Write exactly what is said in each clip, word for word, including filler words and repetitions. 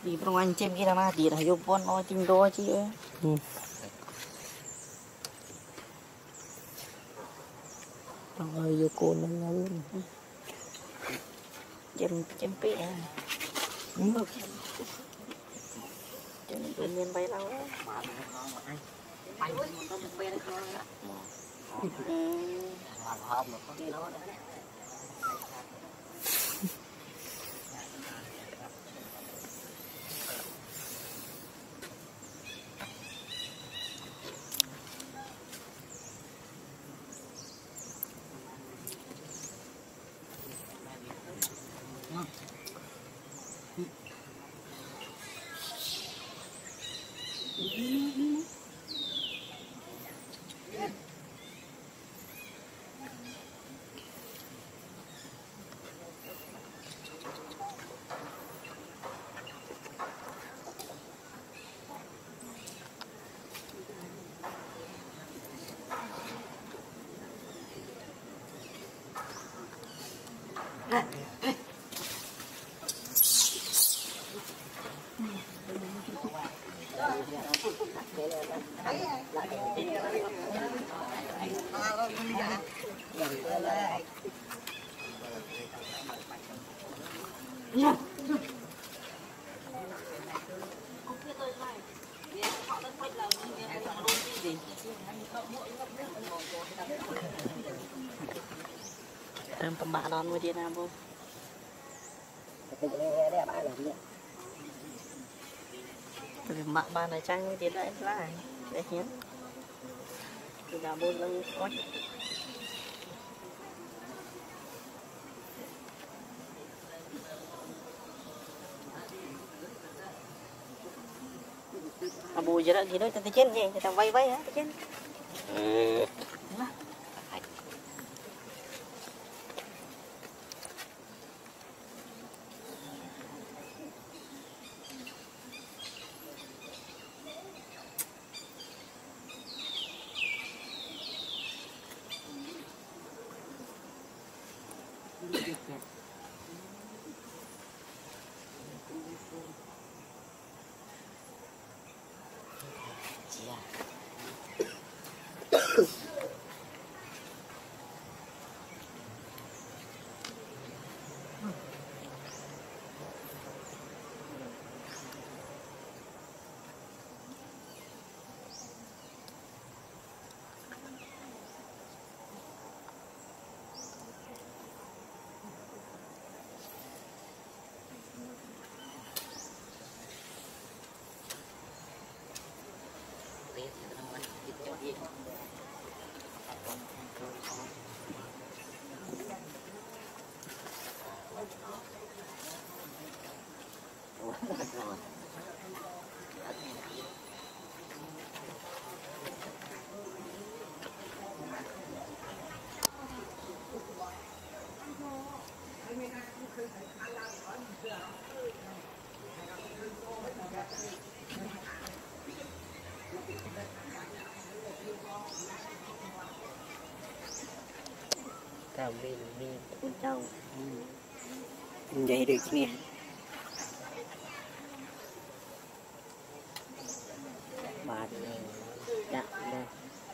Di perang cem kita mati dah jopon oh tindo chi ơi. Rồi vô cồn nó luôn. Cem cem pe à. Cem tự nhiên bay đâu đó. Bay nó có một pe đó. Làm hôm một cái đó đó. Em tầm bạ đón với đi nào vô. Từ mạng ban này trang với tiến lại lại để hiến. Từ nào vô lưng có. À bù giờ đó thì nó tao trên gì, tao vay vay hả trên. Ừ. Tao đi đi đâu. Vậy được nè. Bà đặt đây.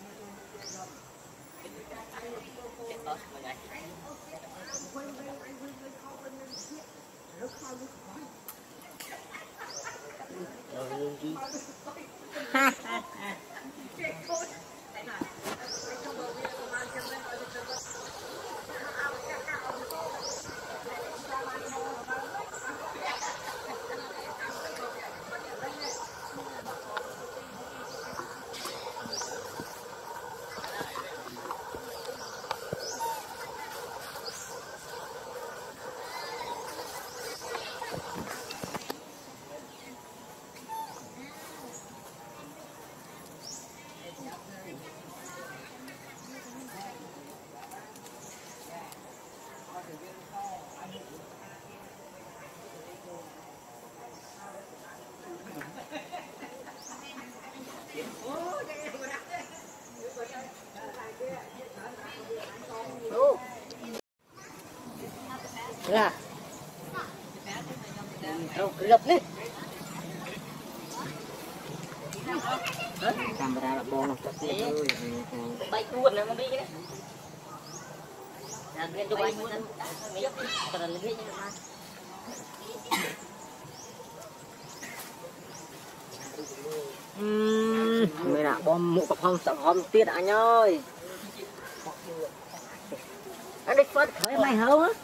Rồi đi. Ha ha ha. Ra. Đâu, gặp đi. camera là bông thật đấy ơi bay cuộn này mà đi cái này viên chụp anh muốn mấy cái là lấy mày đã bom một cặp hông sợ hông tiết anh ơi anh đi phớt khởi mày hâu á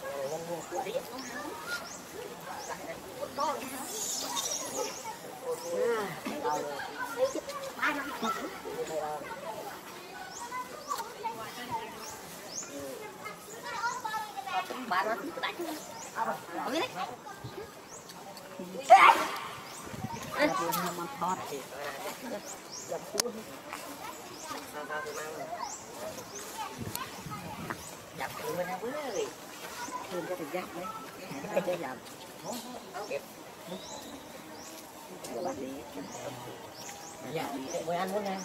bán nó đánh ở đấy ăn mà thọt dập cua dập cua bên đâu ơi thêm cho thằng dập đấy cho dập kẹp bắt đi dạ mới ăn muốn nè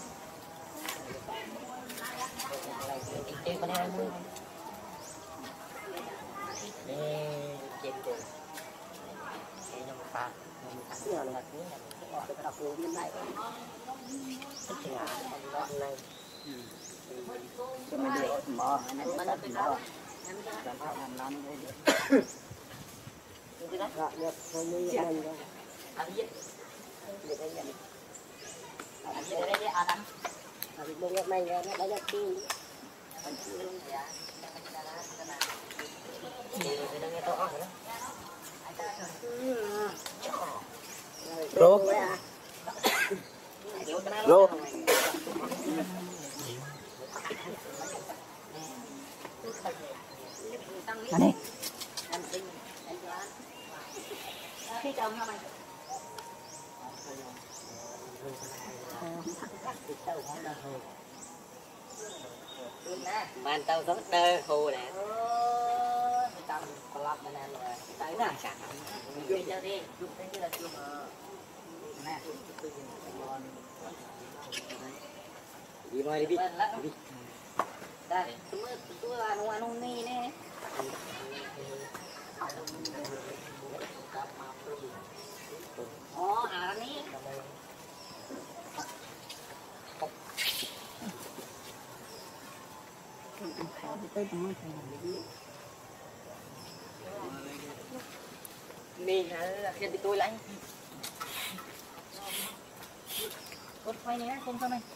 đi con em mua chết rồi cái nó pha nó pha nhiều là cái này cái đọc luôn bên này cái chừng này này cho mình được mở này nó tắt mở làm sao làm làm đây được rồi được rồi như vậy rồi ăn gì được đây nhận ăn gì đây ăn ăn ăn bông ngọt này nó đã được tiêu ăn tiêu luôn dạ Rô Rô anh đi khi chồng hả mày bạn tao rất đơ hồ nè tao còn lắm mà nè rồi tới nè chả dùng cho đi dùng cái là dùng nè đi ngoài đi đi đây tôi tôi là nó ăn không mi nè oh à nè đi hả khi tôi lấy cốt quay nhé không sao này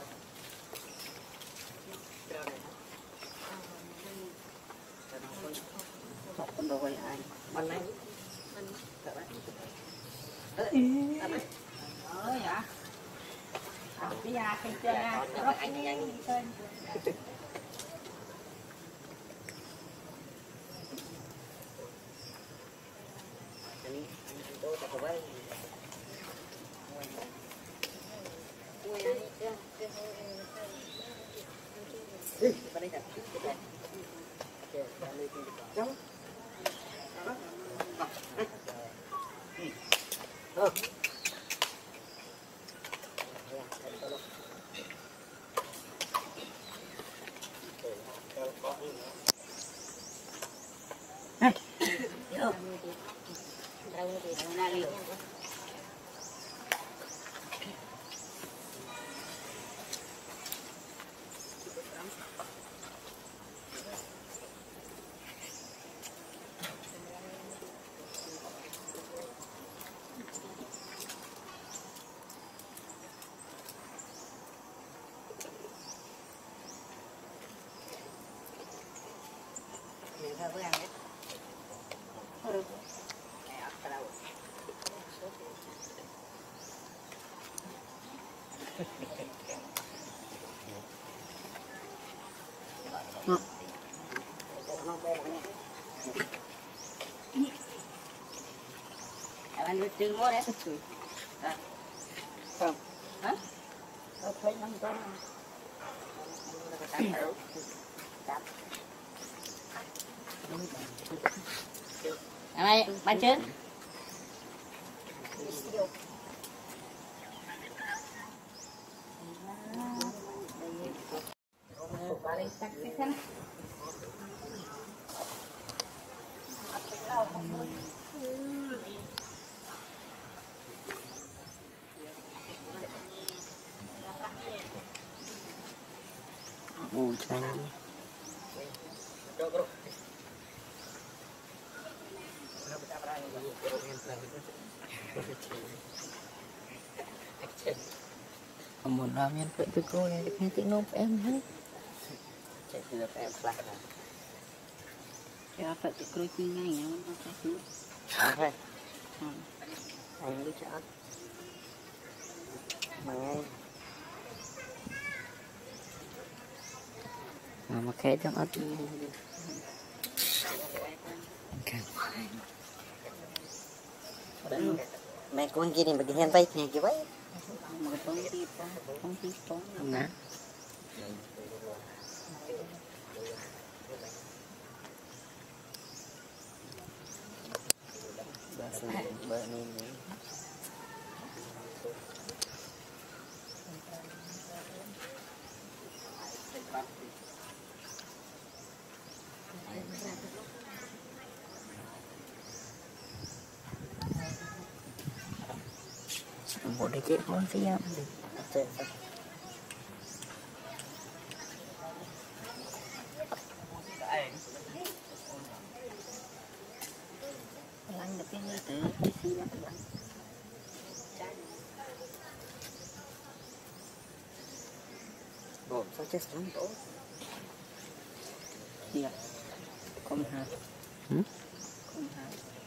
con đôi anh bên này ờ dạ bây giờ khi chơi nó anh nhanh chơi tôi tập với đi vào đây nè Đúng. Ờ. Này. Đâu thì nó đi. Với ăn đấy. Ừ. Anh chưa mua đấy. Không. Hả? Nó thấy nó có. Ở đây, bán trứng. Muốn làm miền phải từ cô này nghe tiếng nôm em hết chạy từ em lại là cho phải từ cô chi ngay nó sẽ chú thôi anh đi chợ mà ngay mà mà khé trong ớt mẹ con kia thì mà cái hen tay thì cái vậy mà con đi con đi con nè bơ nên một cái chết muốn xí em anh được cái này từ cái xí đó bộ sao chết lắm tổ đi à không hả ừ không hả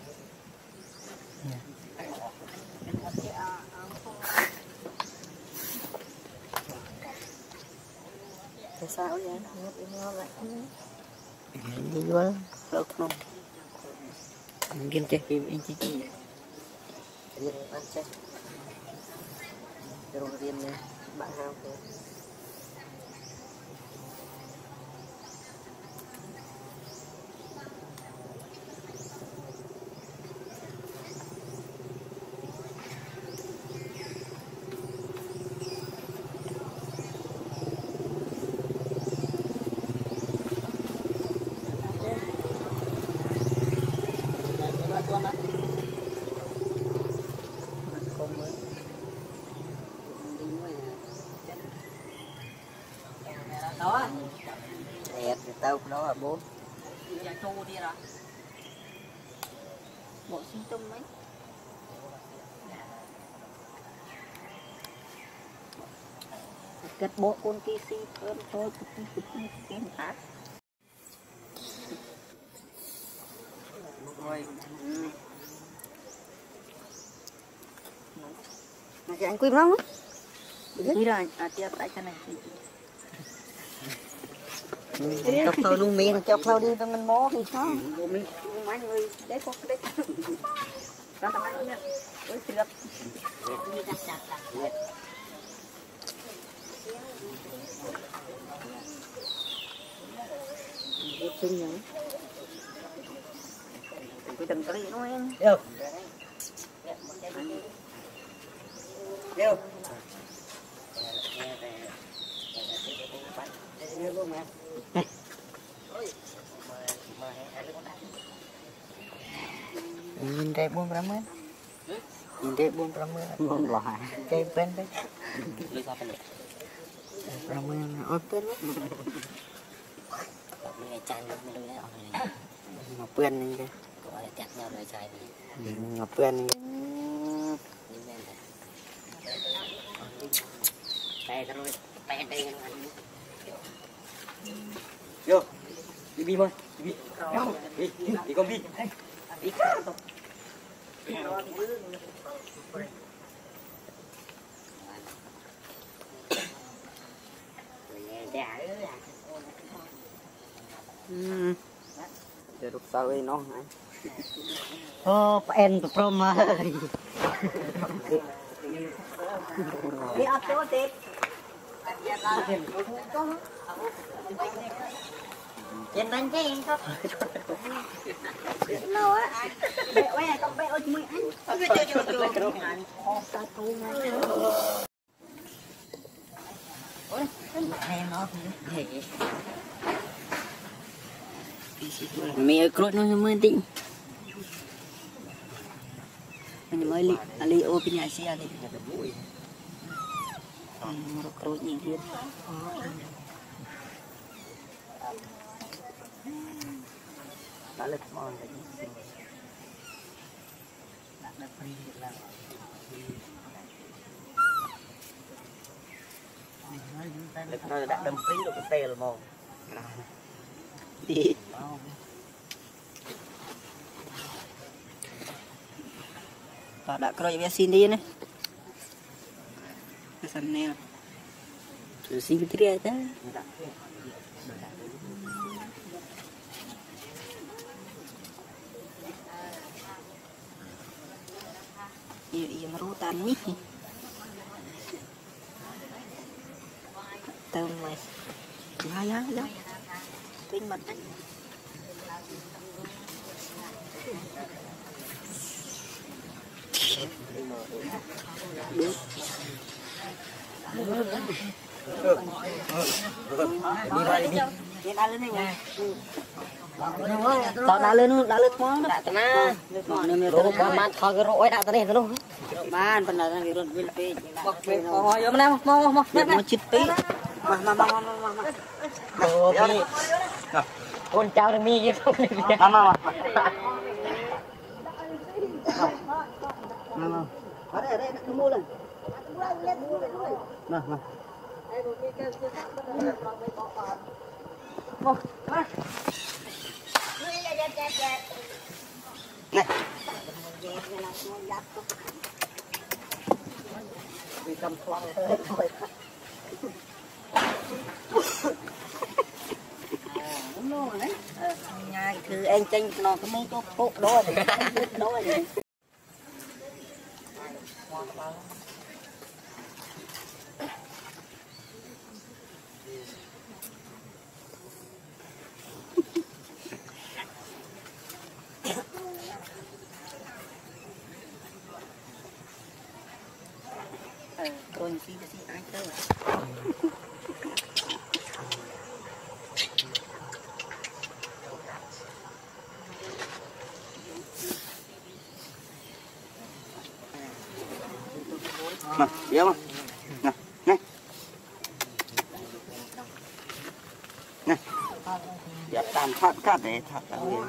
tại sao vậy ngập im ngon lại đi vô đâu không game chơi phim anh chơi gì riêng ăn chơi rồi riêng nha bạn hao thôi đó đẹp thì tao đó là bố nhà chu đi rồi bộ sinh tung mấy kết bộ con kia si thơm thôi cũng cũng cái khác rồi mà chị anh quên lắm đi rồi à chia tay cái này chọc thôi luôn miệng chọc thôi đi cho mình mó thì sao mình mấy người đấy có cái đấy nó tao nói nha ôi tuyệt xinh nhỉ cái từng cái nó em được được nhìn đây buông ra mới nhìn đây buông ra mới buông lòa chơi bên đấy lấy sao bên này ra mới ôi bên đấy mình ngày chan luôn mình lấy ở ngọc bên như thế gọi là chặt nhau rồi chai thì ngọc bên như nhìn bên này đây rồi tay đây anh vô đi bi thôi đi đi đi đi con bi đi cá thôi giờ lúc sau đây nó hả ô em tụi prom ơi đi ấp chỗ tiếp trên đánh cái em thôi đâu á bé ơi con bé ơi mới ăn chưa chưa chưa chưa ôi em nó mẹ cột nó mới định mình mới li ali ô bên nhà xe đi nó cột nhìn kia đã lực mòn Nó đã đâm phí được cái tê là mồm đi ta đã coi về xin đi này cái sân này Rồi xin cái đó. Iya iya merutan nih. Tao mày. Ya ya ya. Pin mặt đấy. Đúng. Đi vào đi. Đi ăn lên đi nha. Tao đã lên đã lên món đó. Đã na. Rồi qua man thôi cái rỗi đã tới đây rồi. Man phần là cái rốt viên pê. Bọc pê. Rồi vô nào mau mau. Nó chít tí. Mà mà mà mà mà. Ồ pê. Con cháu được mi kia không. Mà mà mà. Mà mà. Ở đây ở đây nó mua lên. Mà mà. Một. Này. Vì cầm khoang hết rồi. Đúng rồi đấy. Nhaiคือanh tranh nó có mấy chỗ phụ đó thì biết đó rồi. Rồi xin xin anh tới. Mà, hiểu không? Nè, nè. Nè. Dạ tạm thoát cắt để thoát ra liền.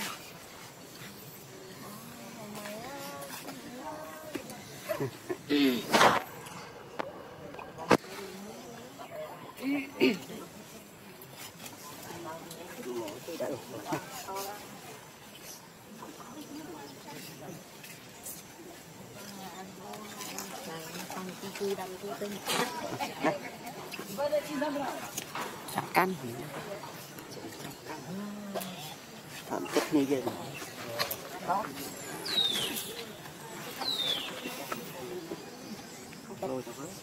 Sạc canh thẩm tích như vậy đó rồi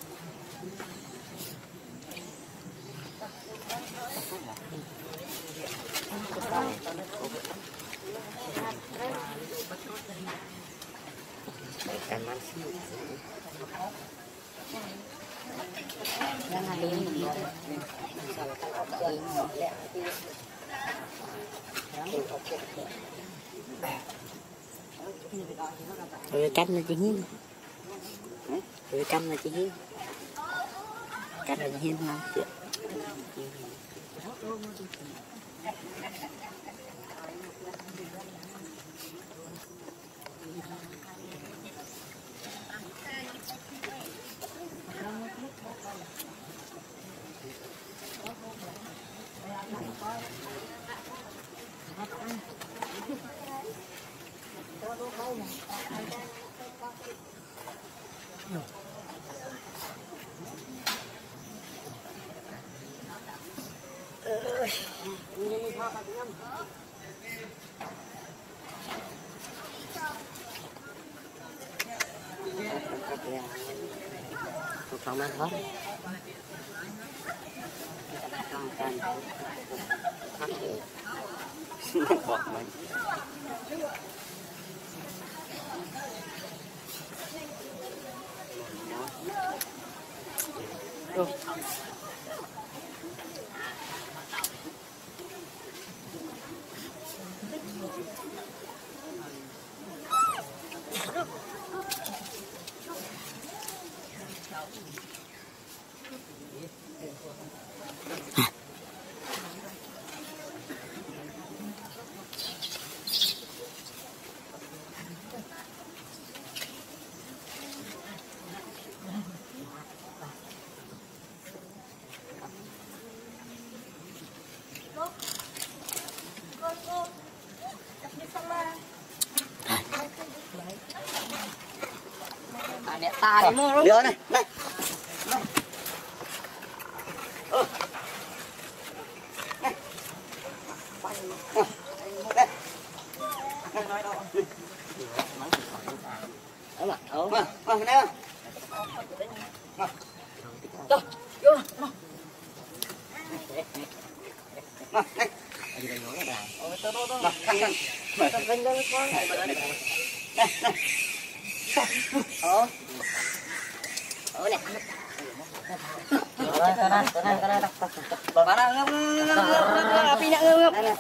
Rồi canh là chị Hiên. Rồi canh là chị Hiên. Canh là chị Hiên không? Chị. Không ăn hết. Không ăn. Bọt mình. Rồi. nè ta đi mua luôn. Đưa này, này. Ờ. Này. Quay. Ờ. Đây. Này nói đâu. Ở mà, ở mà, ở đây không? Mà. Cho, vô. Mà, này. Ở đây nó là đàn. Ôi, tôi tôi tôi. Mà, căng căng. Mở căng căng lên con. Đây, đây. Đây, đây. Ờ. Ờ nè. Rồi, cái này, cái này, cái này. Bà bà đang ngâm ngâm ngâm ngâm, pin ngâm ngâm. Đây này.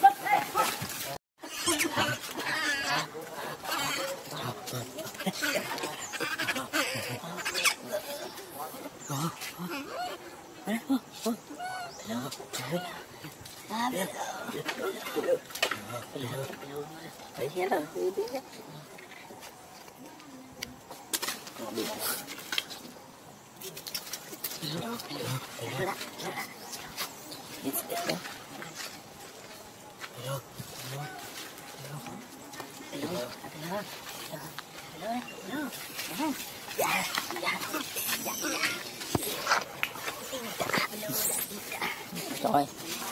Rồi.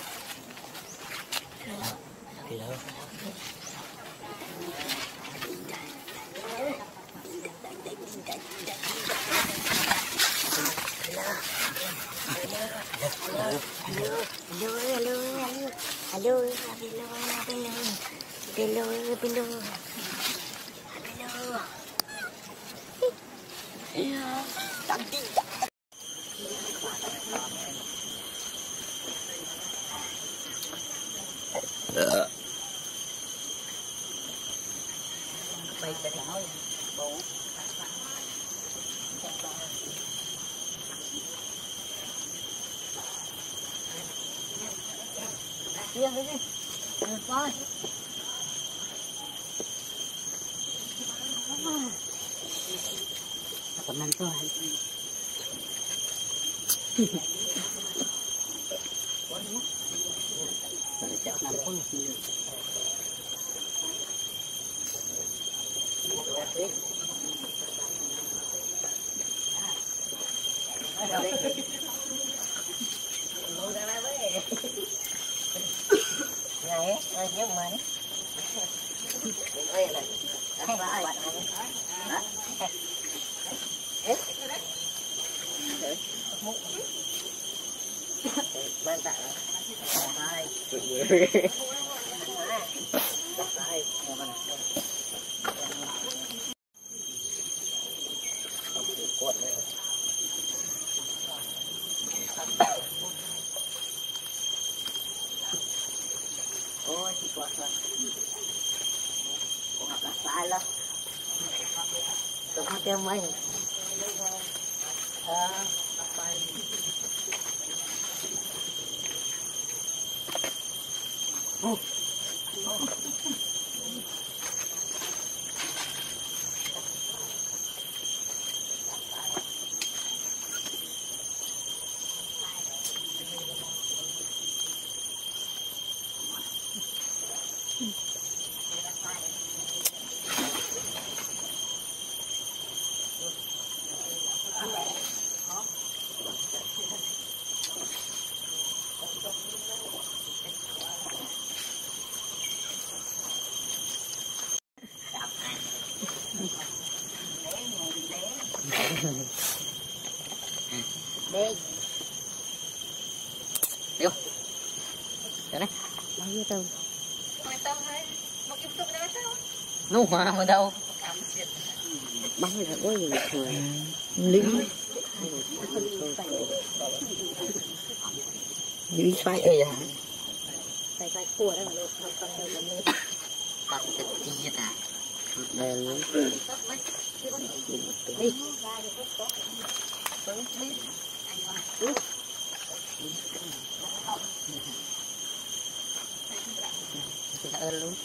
Kia cái gì? Được rồi. Còn ăn thôi. Này, ơi nhớ mày. Ơi này. Không lại. Đó. Hết. Đấy. Múc. Ban tạ. Hai. Hai. Cuộn đấy. Ôi, thì quá rồi. Cô học là sai lắm. Tôi không kêu mấy. À, sai. Ô. Ô. Đi. Vô. Chỗ này. Bao nhiêu tôm? Tôm thôi. Một chục chục đây sao? Nú hoa mà đâu. Bắn là có gì thừa. Lính. Lính xoay ơi à. Xoay xoay cua đó mà luôn. Không cần đâu mà luôn. Bắt cái chi à. Đây luôn. Đi. Kita ơn luôn.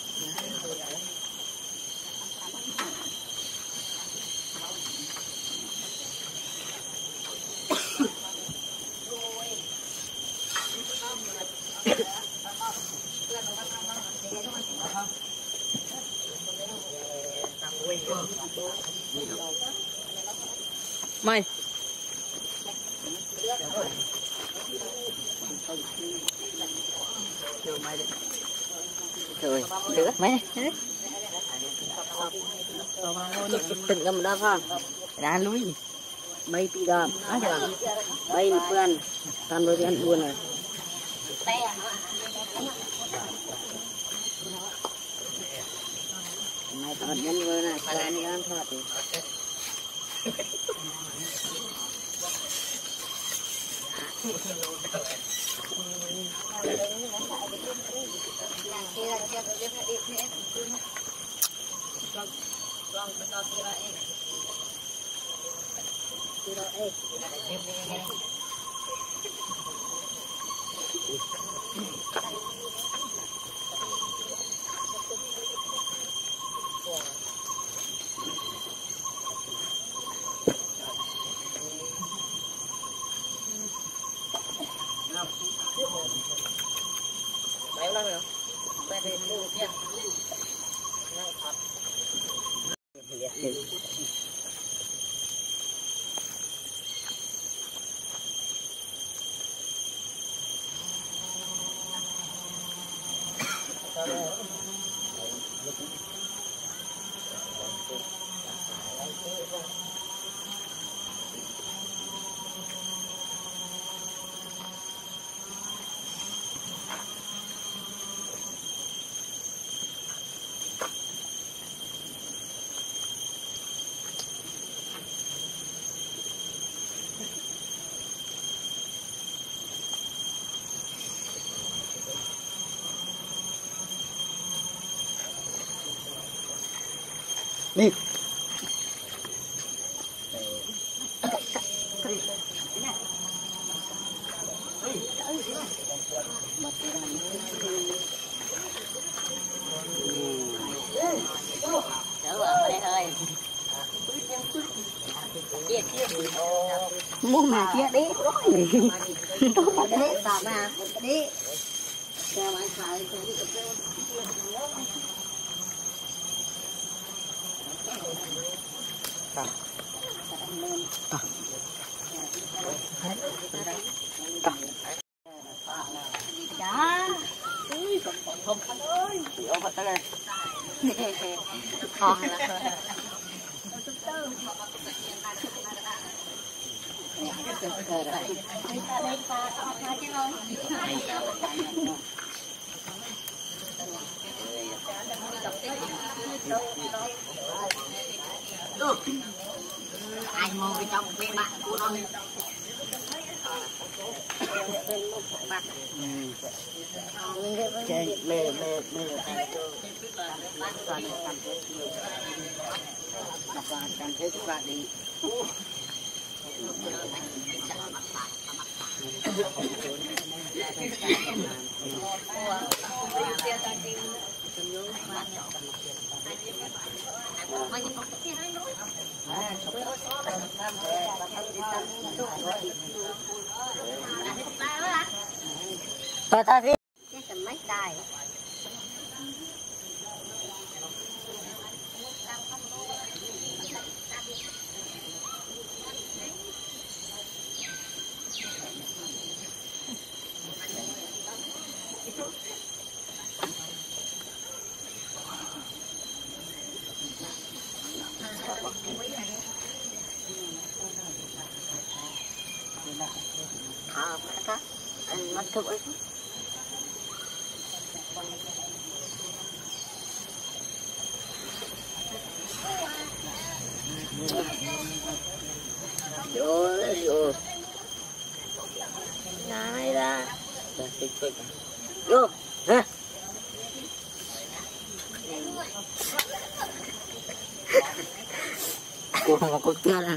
Mày. Rồi, được mấy này. Từng ngầm đó không? Ra núi. Bay pi đập, á giờ. Bay một bên, tan đôi bên buồn rồi. Mày thật nhân vừa này, phải làm đi ăn thật thì. Đấy nó được. Đây thì được nha. Nó thật. Đi. Mua mà kia đi rồi. Tốt đấy, sao mà đi. Theo anh phải đi cà phê. Ta. Ta. Ta. Chá. Ui, còn còn không khăn ơi. Chị ôm vật đây. Hòn là. Anh mua cái trong bên bạn của nó chơi mê mê mê cảm thấy các bạn đi Thôi ta đi. Cái tầm mấy đài. À, ta anh mất thức ấy. Vô vô. Này ra. Vô. Ha. Cô không có kia đâu.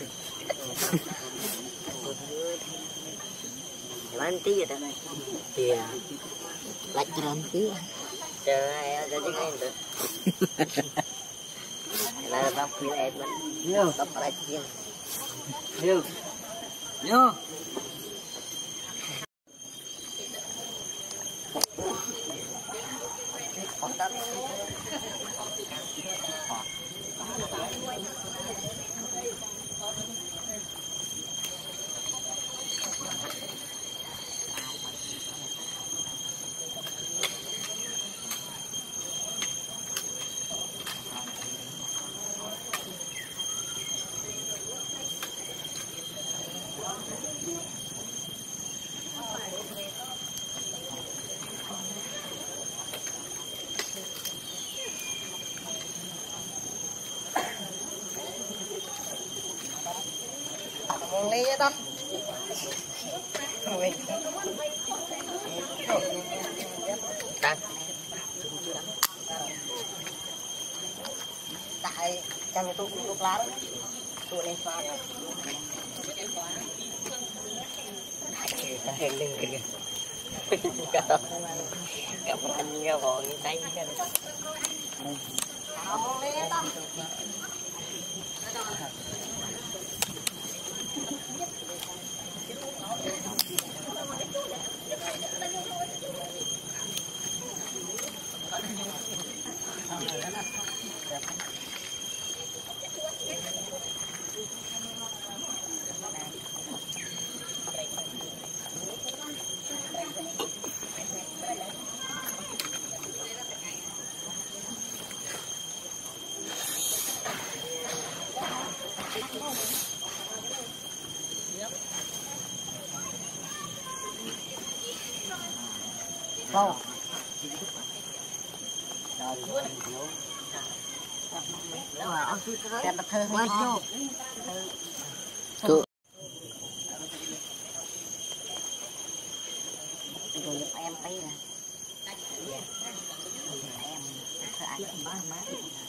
Lan tí vậy này. Thì lạch tròn tí. Chờ ai ra chứ anh được. Là tao khuyên em mình. Vô, tập lại riêng. Vô. Vô. Còn ly đó. Đang. Tại trong cái tủ thuốc lá đó. Tủ lên xoa rồi. Cái hình đừng kìa. Cặp anh ra bọn tay cái này. Không. Em tập thơ quá chú. Chú. Rồi giúp em thấy nè. Em thơ ai cũng bá má.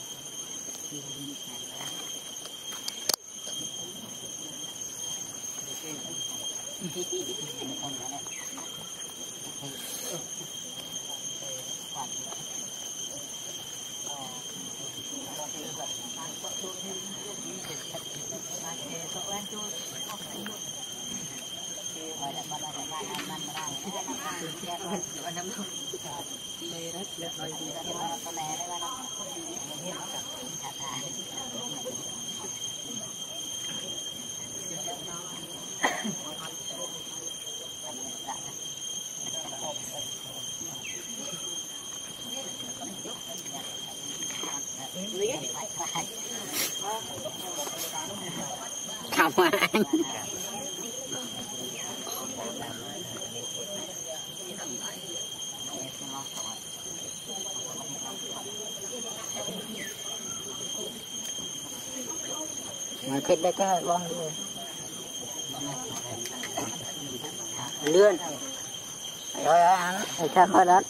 Không ăn. Mà kết đây cái bông lươn rồi ăn thì sao thôi đó.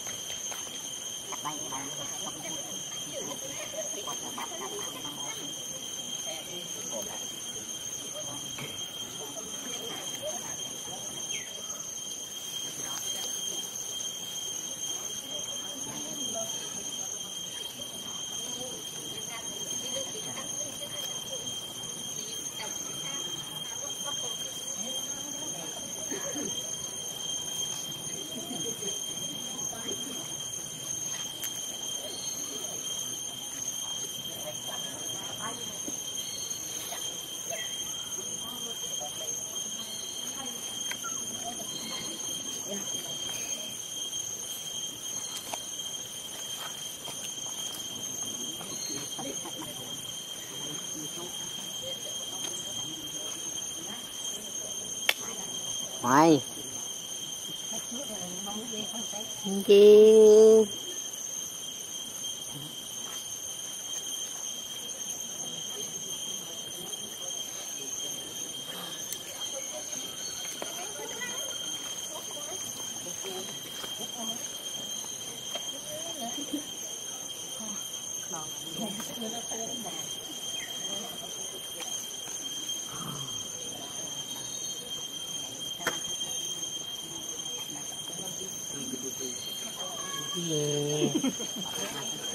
Mày chi gì